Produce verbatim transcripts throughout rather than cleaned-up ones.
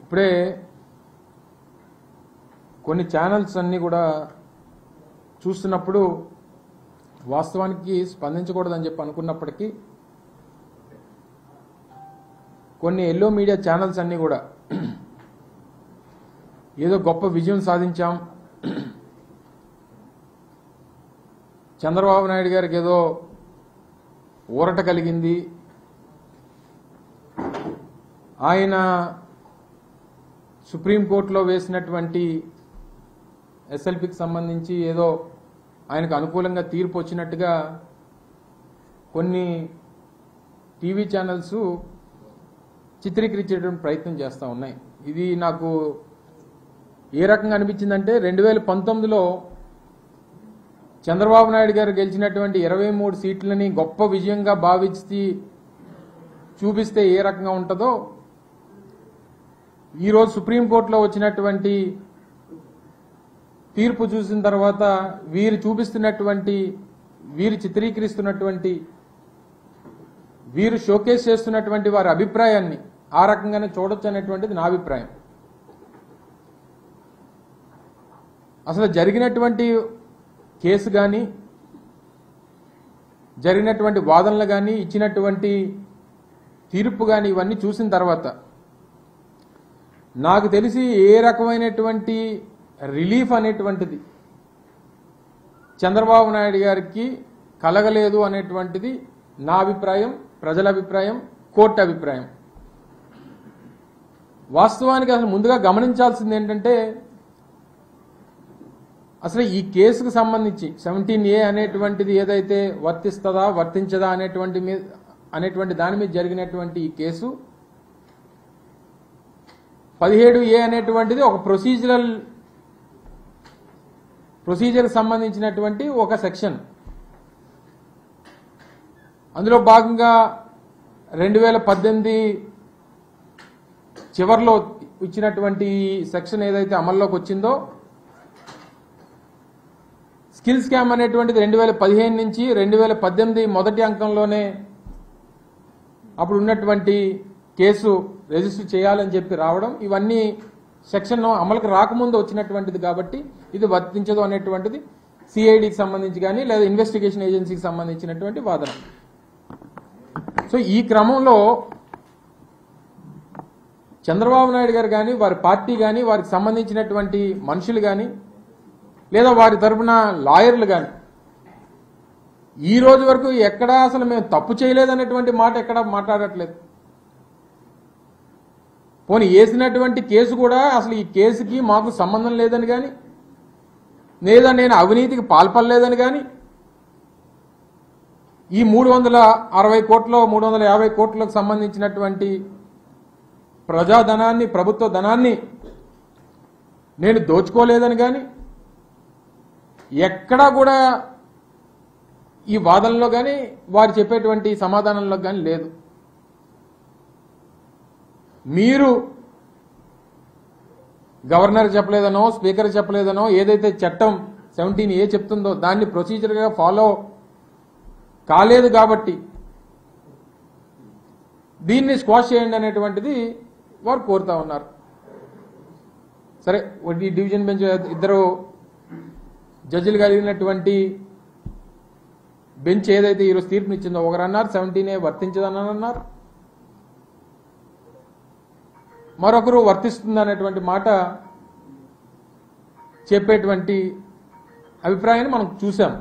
ఇప్పుడే కొన్ని ఛానల్స్ అన్నీ కూడా చూస్తున్నప్పుడు వాస్తవానికి స్పందించకూడదని చెప్పి అనుకున్నప్పటికీ కొన్ని ఎల్లో మీడియా ఛానల్స్ అన్నీ కూడా ఏదో గొప్ప విజయం సాధించాం, చంద్రబాబు నాయుడు గారికి ఏదో ఊరట కలిగింది, ఆయన సుప్రీంకోర్టులో వేసినటువంటి ఎస్ఎల్పికి సంబంధించి ఏదో ఆయనకు అనుకూలంగా తీర్పు వచ్చినట్టుగా కొన్ని టీవీ ఛానల్స్ చిత్రీకరించేటువంటి ప్రయత్నం చేస్తూ ఉన్నాయి. ఇది నాకు ఏ రకంగా అనిపించిందంటే రెండు వేల పంతొమ్మిదిలో చంద్రబాబు నాయుడు గారు గెలిచినటువంటి ఇరవై మూడు సీట్లని గొప్ప విజయంగా భావించి చూపిస్తే ఏ రకంగా ఉంటుందో ఈరోజు సుప్రీంకోర్టులో వచ్చినటువంటి తీర్పు చూసిన తర్వాత వీరు చూపిస్తున్నటువంటి వీరు చిత్రీకరిస్తున్నటువంటి వీరు షోకేస్ చేస్తున్నటువంటి వారి అభిప్రాయాన్ని ఆ రకంగానే చూడొచ్చు అనేటువంటిది నా అభిప్రాయం. అసలు జరిగినటువంటి కేసు కానీ జరిగినటువంటి వాదనలు కానీ ఇచ్చినటువంటి తీర్పు కానీ ఇవన్నీ చూసిన తర్వాత నాకు తెలిసి ఏ రకమైనటువంటి రిలీఫ్ అనేటువంటిది చంద్రబాబు నాయుడు గారికి కలగలేదు అనేటువంటిది నా అభిప్రాయం, ప్రజల అభిప్రాయం, కోర్టు అభిప్రాయం. వాస్తవానికి అసలు ముందుగా గమనించాల్సింది ఏంటంటే అసలు ఈ కేసుకు సంబంధించి సెవెంటీన్ ఏ అనేటువంటిది ఏదైతే వర్తిస్తుందా వర్తించదా అనేటువంటి మీద అనేటువంటి దాని మీద జరిగినటువంటి ఈ కేసు పదిహేడు ఏ అనేటువంటిది ఒక ప్రొసీజరల్ ప్రొసీజర్కి సంబంధించినటువంటి ఒక సెక్షన్. అందులో భాగంగా రెండు వేల పద్దెనిమిది చివరిలో ఇచ్చినటువంటి సెక్షన్ ఏదైతే అమల్లోకి వచ్చిందో స్కిల్ స్కామ్ అనేటువంటిది రెండు వేల పదిహేను నుంచి రెండు వేల పద్దెనిమిది మొదటి అంకంలోనే అప్పుడు ఉన్నటువంటి కేసు రిజిస్టర్ చేయాలని చెప్పి రావడం, ఇవన్నీ సెక్షన్ అమలుకు రాకముందు వచ్చినటువంటిది కాబట్టి ఇది వర్తించదు అనేటువంటిది సిఐడికి సంబంధించి కానీ లేదా ఇన్వెస్టిగేషన్ ఏజెన్సీకి సంబంధించినటువంటి వాదన. సో ఈ క్రమంలో చంద్రబాబు నాయుడు గారు కానీ వారి పార్టీ కానీ వారికి సంబంధించినటువంటి మనుషులు కానీ లేదా వారి తరఫున లాయర్లు కానీ ఈ రోజు వరకు ఎక్కడా అసలు మేము తప్పు చేయలేదనేటువంటి మాట ఎక్కడా మాట్లాడట్లేదు. పోనీ వేసినటువంటి కేసు కూడా అసలు ఈ కేసుకి మాకు సంబంధం లేదని కానీ లేదా నేను అవినీతికి పాల్పడలేదని కానీ ఈ మూడు వందల అరవై కోట్ల మూడు వందల యాభై కోట్లకు సంబంధించినటువంటి ప్రజాధనాన్ని ప్రభుత్వ ధనాన్ని నేను దోచుకోలేదని కానీ ఎక్కడా కూడా ఈ వాదనలో కానీ వారు చెప్పేటువంటి సమాధానంలో కానీ లేదు. మీరు గవర్నర్ చెప్పలేదనో స్పీకర్ చెప్పలేదనో ఏదైతే చట్టం సెవెంటీన్ ఏ చెప్తుందో దాన్ని ప్రొసీజర్గా ఫాలో కాలేదు కాబట్టి దీన్ని స్క్వాష్ చేయండి అనేటువంటిది వారు కోరుతా ఉన్నారు. సరే, ఈ డివిజన్ బెంచ్ ఇద్దరు జడ్జిలు కలిగినటువంటి బెంచ్ ఏదైతే ఈరోజు తీర్పునిచ్చిందో ఒకరు అన్నారు సెవెంటీన్ ఏ వర్తించదని అన్నారు, మరొకరు వర్తిస్తుంది అనేటువంటి మాట చెప్పేటువంటి అభిప్రాయాన్ని మనం చూసాం.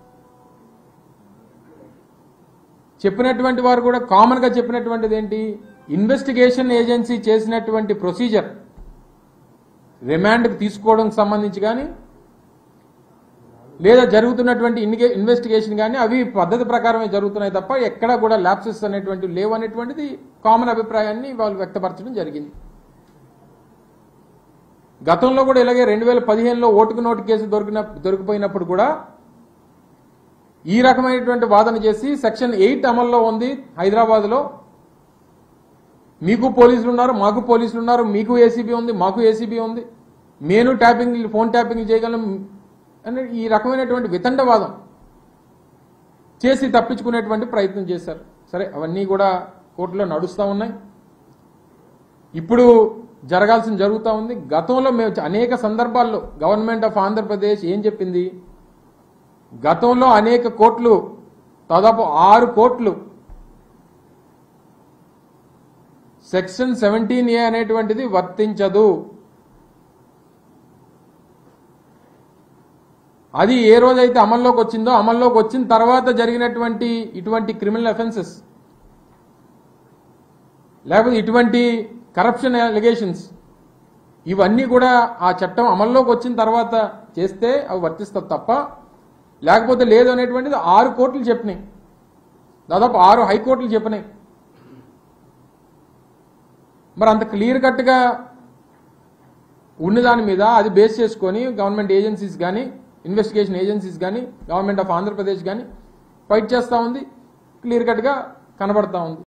చెప్పినటువంటి వారు కూడా కామన్ గా చెప్పినటువంటిది ఏంటి, ఇన్వెస్టిగేషన్ ఏజెన్సీ చేసినటువంటి ప్రొసీజర్ రిమాండ్కి తీసుకోవడానికి సంబంధించి కానీ లేదా జరుగుతున్నటువంటి ఇన్వెస్టిగేషన్ కానీ అవి పద్ధతి ప్రకారమే జరుగుతున్నాయి తప్ప ఎక్కడా కూడా ల్యాప్సెస్ అనేటువంటివి లేవు అనేటువంటిది కామన్ అభిప్రాయాన్ని వాళ్ళు వ్యక్తపరచడం జరిగింది. గతంలో కూడా ఇలాగే రెండు వేల పదిహేనులో ఓటుకు నోటు కేసు దొరికిన దొరికిపోయినప్పుడు కూడా ఈ రకమైనటువంటి వాదన చేసి సెక్షన్ ఎయిట్ అమల్లో ఉంది హైదరాబాద్లో, మీకు పోలీసులు ఉన్నారు మాకు పోలీసులు ఉన్నారు, మీకు ఏసీబీ ఉంది మాకు ఏసీబీ ఉంది, నేను ట్యాపింగ్ ఫోన్ ట్యాపింగ్ చేయగలం అని ఈ రకమైనటువంటి వితండవాదం చేసి తప్పించుకునేటువంటి ప్రయత్నం చేశారు. సరే, అవన్నీ కూడా కోర్టులో నడుస్తూ ఉన్నాయి. ఇప్పుడు జరగాల్సిన జరుగుతూ ఉంది. గతంలో మేము అనేక సందర్భాల్లో గవర్నమెంట్ ఆఫ్ ఆంధ్రప్రదేశ్ ఏం చెప్పింది, గతంలో అనేక కోట్లు, దాదాపు ఆరు కోట్లు సెక్షన్ సెవెంటీన్ ఏ అనేటువంటిది వర్తించదు. అది ఏ రోజైతే అమల్లోకి వచ్చిందో అమల్లోకి వచ్చిన తర్వాత జరిగినటువంటి ఇటువంటి క్రిమినల్ అఫెన్సెస్ లేకపోతే ఇటువంటి కరప్షన్ అలిగేషన్స్ ఇవన్నీ కూడా ఆ చట్టం అమల్లోకి వచ్చిన తర్వాత చేస్తే అవి వర్తిస్తుంది తప్ప, లేకపోతే లేదు అనేటువంటిది ఆరు కోట్లు చెప్పినాయి, దాదాపు ఆరు హైకోర్టులు చెప్పినాయి. మరి అంత క్లియర్ కట్గా ఉన్నదాని మీద అది బేస్ చేసుకొని గవర్నమెంట్ ఏజెన్సీస్ కానీ ఇన్వెస్టిగేషన్ ఏజెన్సీస్ కానీ గవర్నమెంట్ ఆఫ్ ఆంధ్రప్రదేశ్ కానీ ఫైట్ చేస్తూ ఉంది, క్లియర్ కట్గా కనబడతా ఉంది.